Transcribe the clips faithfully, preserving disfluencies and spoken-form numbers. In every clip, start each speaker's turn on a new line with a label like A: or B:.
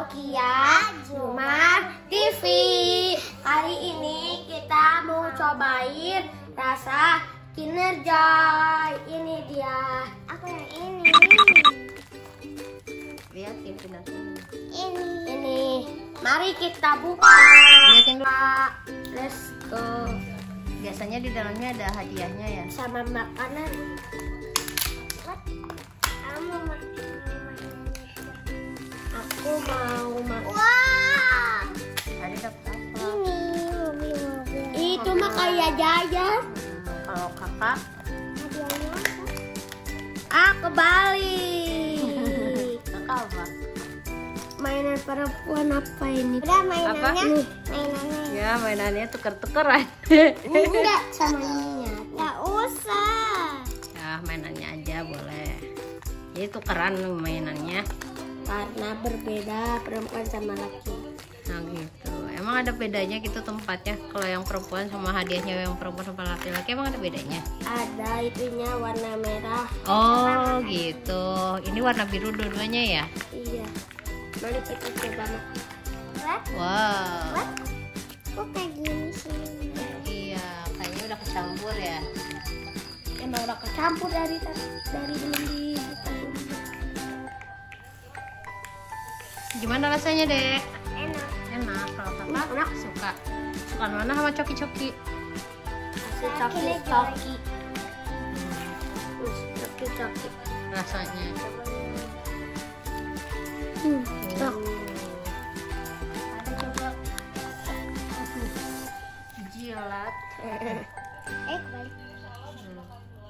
A: Aukia Jumar T V. Hari ini kita mau cobain rasa Kinder-Joy. Ini dia.
B: Aku yang ini.
C: Lihatin Kinder ini.
B: Ini.
A: Ini. Mari kita buka.
C: Lihatin dulu.
A: Let's go.
C: Biasanya di dalamnya ada hadiahnya ya.
A: Sama makanan.
B: Kamu mau
A: Aku mau makan.
B: Wah.
C: Tadi dapat apa?
B: Ini mobil-mobil.
A: Itu mah kayak jajan.
C: Hmm, kalau kakak
B: Hadiahnya apa?
A: Ah, kebalik.
C: kakak apa?
A: Mainan perempuan apa ini?
B: Udah mainannya.
C: Apa?
A: Nih.
B: Mainannya.
C: Ya mainannya tuker-tukeran.
A: Enggak sama ininya.
B: Nggak usah.
C: Ya mainannya aja boleh. Jadi tukeran mainannya.
A: Karena berbeda perempuan sama laki.
C: Nah gitu. Emang ada bedanya gitu tempatnya? Kalau yang perempuan sama hadiahnya yang perempuan sama laki-laki emang ada bedanya?
A: Ada itunya warna merah.
C: Oh gitu. Ini warna biru dua-duanya ya?
A: Iya. Mari kita coba makan.
B: What?
C: Wow.
B: What? Kok kayak gini sih?
C: Iya, kayaknya udah kecampur ya.
A: Emang udah kecampur dari dari belum dibuka.
C: Gimana rasanya, Dek?
B: Enak.
C: Enak. Kalau kakak
A: Enak.
C: suka. Suka mana sama coki-coki?
A: Kasih coki-coki. Terus coki-coki.
C: Rasanya.
A: Hmm.
C: Oh. Ada coba. Jilat.
B: Eh, kebalik.
C: Hmm.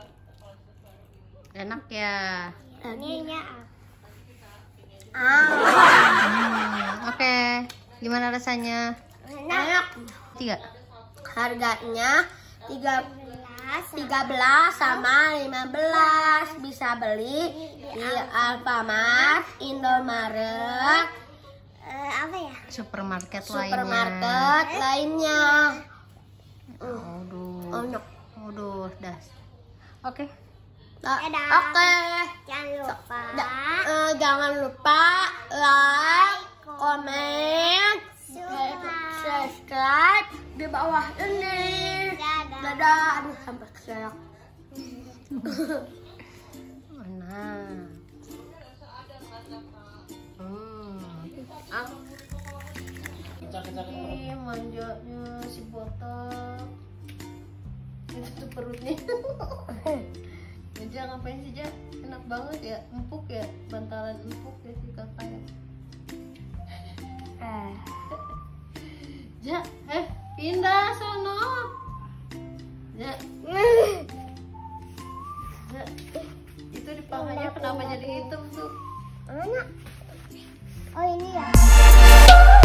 C: Enak ya.
B: Ininya apa?
A: Ah,
C: Hmm, Oke. Gimana rasanya?
A: enak.
C: Tiga.
A: Harganya tiga
B: Belas.
A: tiga belas sama lima belas. Bisa beli di Alfamart, Indomaret,
B: Eh, apa ya?
C: Supermarket,
A: supermarket lainnya.
C: lainnya. Aduh.
A: Enak.
C: Aduh, dah. Oke.
A: Nah,
B: Dadah.
A: Oke.
B: Jangan lupa.
A: Da- eh, jangan lupa like, komen, subscribe di bawah ini.
B: Dadah.
A: Dadah. Aduh, sampai keselak.
C: Mana? Hmm. Ah. Ini manjanya si botak. Itu tuh perutnya. Ja, ngapain sih, Ja? Enak banget ya, empuk ya, bantalan empuk ya si kakak ya.
A: Eh,
C: Ja, eh pindah sono. Ja, Ja, itu di pahanya kenapa jadi hitam tuh?
B: Mana? Oh ini ya.